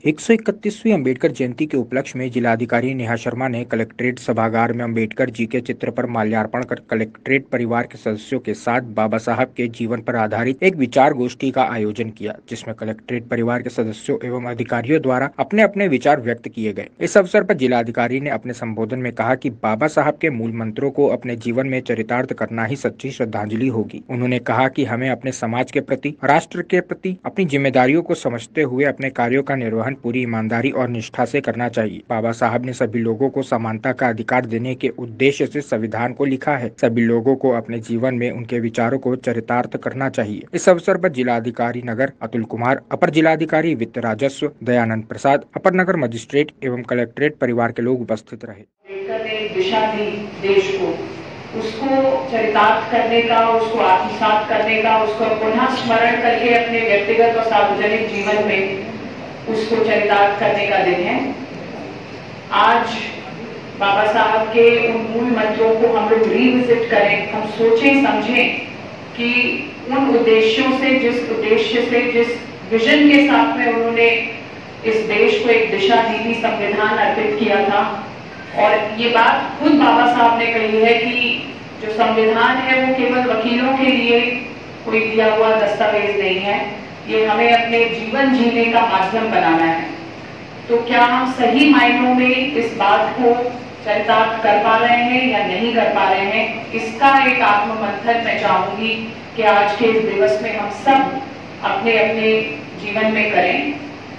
131वीं अम्बेडकर जयंती के उपलक्ष्य में जिलाधिकारी नेहा शर्मा ने कलेक्ट्रेट सभागार में अम्बेडकर जी के चित्र पर माल्यार्पण कर कलेक्ट्रेट परिवार के सदस्यों के साथ बाबा साहब के जीवन पर आधारित एक विचार गोष्ठी का आयोजन किया, जिसमें कलेक्ट्रेट परिवार के सदस्यों एवं अधिकारियों द्वारा अपने अपने विचार व्यक्त किए गए। इस अवसर पर जिलाधिकारी ने अपने संबोधन में कहा कि बाबा साहब के मूल मंत्रों को अपने जीवन में चरितार्थ करना ही सच्ची श्रद्धांजलि होगी। उन्होंने कहा कि हमें अपने समाज के प्रति, राष्ट्र के प्रति अपनी जिम्मेदारियों को समझते हुए अपने कार्यों का निर्वहन पूरी ईमानदारी और निष्ठा से करना चाहिए। बाबा साहब ने सभी लोगों को समानता का अधिकार देने के उद्देश्य से संविधान को लिखा है। सभी लोगों को अपने जीवन में उनके विचारों को चरितार्थ करना चाहिए। इस अवसर पर जिलाधिकारी नगर अतुल कुमार, अपर जिलाधिकारी वित्त राजस्व दयानंद प्रसाद, अपर नगर मजिस्ट्रेट एवं कलेक्ट्रेट परिवार के लोग उपस्थित रहे। दिशा दी देश को, उसको चरितार्थ करने का, उसको आत्मसात करने का, उसको पुनः स्मरण करके अपने व्यक्तिगत और सार्वजनिक जीवन में उसको चरितार्थ करने का दिन है। आज बाबा साहब के उन मूल मंत्रों को हम लोग रिविजिट करें, हम सोचें समझें कि उन उद्देश्यों से, जिस उद्देश्य से, जिस विजन के साथ में उन्होंने इस देश को एक दिशा दी थी, संविधान अर्पित किया था। और ये बात खुद बाबा साहब ने कही है कि जो संविधान है वो केवल वकीलों के लिए कोई दिया हुआ दस्तावेज नहीं है, ये हमें अपने जीवन जीने का माध्यम बनाना है। तो क्या हम सही मायनों में इस बात को चरितार्थ कर पा रहे हैं या नहीं कर पा रहे हैं, इसका एक आत्ममंथन मैं चाहूंगी कि आज के इस दिवस में हम सब अपने अपने जीवन में करें।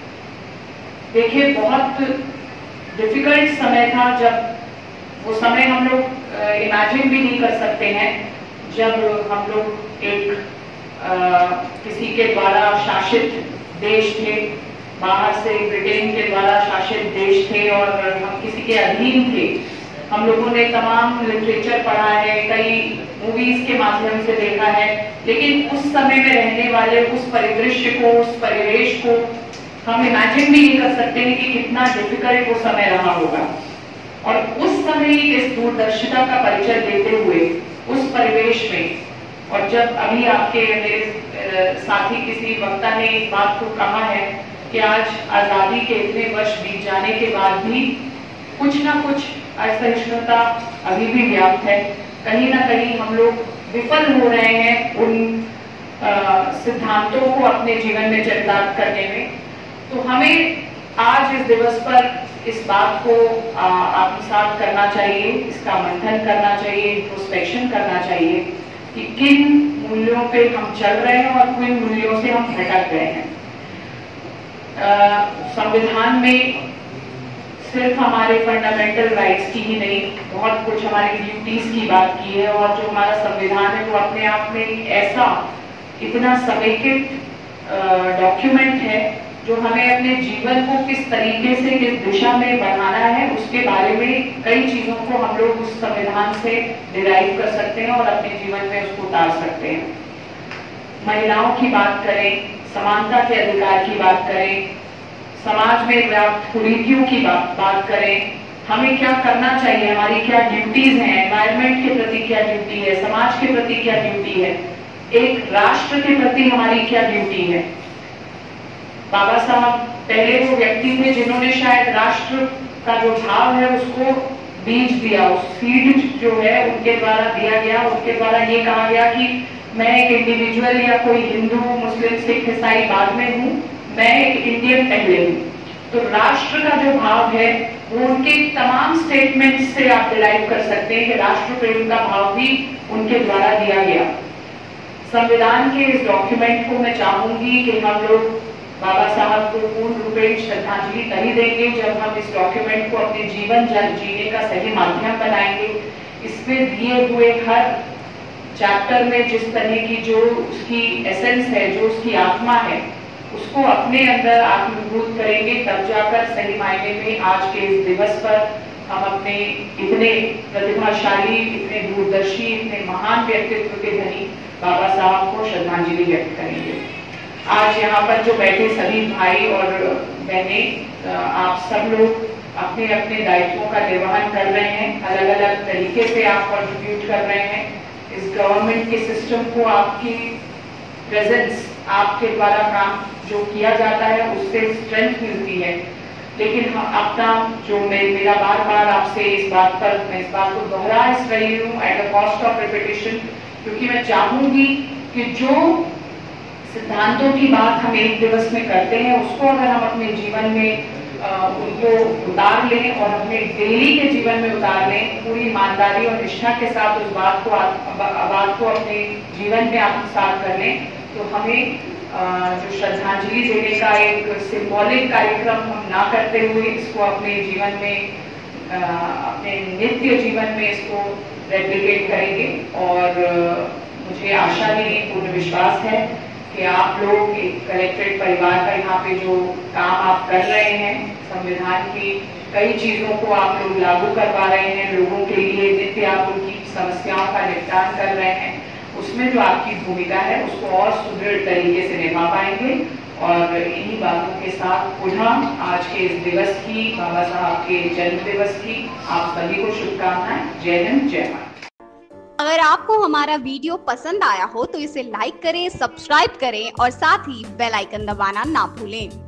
देखिए, बहुत डिफिकल्ट समय था, जब वो समय हम लोग इमेजिन भी नहीं कर सकते हैं, जब हम लोग एक किसी के द्वारा शासित देश थे, बाहर से ब्रिटेन के द्वारा शासित देश थे और हम किसी के अधीन थे। हम लोगों ने तमाम लिटरेचर पढ़ा है, कई मूवीज के माध्यम से देखा है, लेकिन उस समय में रहने वाले उस परिदृश्य को, उस परिवेश को हम इमेजिन भी नहीं कर सकते हैं कि कितना डिफिकल्ट वो समय रहा होगा। और उस समय इस दूरदर्शिता का परिचय देते हुए उस परिवेश में, और जब अभी आपके मेरे साथी किसी वक्ता ने इस बात को कहा है कि आज आजादी के इतने वर्ष बीत जाने के बाद भी कुछ ना कुछ असहिष्णुता अभी भी व्याप्त है, कहीं ना कहीं हम लोग विफल हो रहे हैं उन सिद्धांतों को अपने जीवन में चरितार्थ करने में। तो हमें आज इस दिवस पर इस बात को आत्मसात करना चाहिए, इसका मंथन करना चाहिए, इंट्रोस्पेक्शन करना चाहिए कि किन मूल्यों पे हम चल रहे हैं और किन मूल्यों से हम भटक गए हैं। संविधान में सिर्फ हमारे फंडामेंटल राइट्स की ही नहीं, बहुत कुछ हमारी ड्यूटीज की बात की है। और जो हमारा संविधान है वो अपने आप में एक ऐसा इतना समेकित डॉक्यूमेंट है जो हमें अपने जीवन को किस तरीके से, किस दिशा में बढ़ाना है, उसके बारे में कई चीजों को हम लोग उस संविधान से डिराइव कर सकते हैं और अपने जीवन में उसको उतार सकते हैं। महिलाओं की बात करें, समानता के अधिकार की बात करें, समाज में व्याप्त कुरीतियों की बात करें, हमें क्या करना चाहिए, हमारी क्या ड्यूटीज हैं, एनवायरमेंट के प्रति क्या ड्यूटी है, समाज के प्रति क्या ड्यूटी है, एक राष्ट्र के प्रति हमारी क्या ड्यूटी है। बाबा साहब पहले वो व्यक्ति थे जिन्होंने शायद राष्ट्र का जो भाव है उसको बीज दिया, उस सीड जो है उनके द्वारा दिया गया। उनके द्वारा ये कहा गया कि मैं एक इंडिविजुअल या कोई हिंदू, मुस्लिम, सिख, ईसाई बाद में हूँ, मैं एक इंडियन पहले हूँ। तो राष्ट्र का जो भाव है वो उनके तमाम स्टेटमेंट से आप डिराइव कर सकते हैं कि राष्ट्र प्रेम का भाव भी उनके द्वारा दिया गया। संविधान के इस डॉक्यूमेंट को मैं चाहूंगी कि हम लोग बाबा साहब को पूर्ण रूपेण श्रद्धांजलि तभी देंगे जब हम इस डॉक्यूमेंट को अपने जीवन जीने का सही माध्यम बनाएंगे। इसमें दिए हुए हर चैप्टर में जिस तरह की जो उसकी एसेंस है, जो उसकी आत्मा है, उसको अपने अंदर आत्मभूत करेंगे, तब जाकर सही मायने में आज के इस दिवस पर हम अपने इतने प्रतिभाशाली, इतने दूरदर्शी, इतने महान व्यक्तित्व के धनी बाबा साहब को श्रद्धांजलि व्यक्त करेंगे। आज यहाँ पर जो बैठे सभी भाई और बहनें, आप सब लोग अपने अपने दायित्वों का निर्वहन कर रहे हैं, अलग अलग तरीके से आप कंट्रीब्यूट कर रहे हैं इस गवर्नमेंट के सिस्टम को। आपकी प्रेजेंस, आपके द्वारा काम जो किया जाता है उससे स्ट्रेंथ मिलती है। लेकिन अपना जो मेरा बार बार आपसे मैं इस बात को दोहरा रही हूँ at the cost of repetition, क्योंकि मैं चाहूंगी कि जो सिद्धांतों की बात हम एक दिवस में करते हैं उसको अगर हम अपने जीवन में उनको उतार लें और अपने डेली के जीवन में उतार लें, पूरी ईमानदारी और निष्ठा के साथ उस बात को अपने जीवन में आत्मसात कर लें, तो हमें जो श्रद्धांजलि देने का एक सिंबॉलिक कार्यक्रम हम ना करते हुए इसको अपने जीवन में अपने नित्य जीवन में इसको रेप्लिकेट करेंगे। और मुझे आशा नहीं, पूर्ण विश्वास है कि आप लोग एक कलेक्ट्रेट परिवार का यहाँ पे जो काम आप कर रहे हैं, संविधान की कई चीजों को आप लोग लागू करवा रहे हैं, लोगों के लिए नित्य आप उनकी समस्याओं का निपटान कर रहे हैं, उसमें जो आपकी भूमिका है उसको और सुदृढ़ तरीके से निभा पाएंगे। और इन्हीं बातों के साथ पुनः आज के इस दिवस की, बाबा साहब के जन्म दिवस की आप सभी को शुभकामनाएं। जय हिंद, जय भारत। अगर आपको हमारा वीडियो पसंद आया हो तो इसे लाइक करें, सब्सक्राइब करें और साथ ही बेल आइकन दबाना ना भूलें।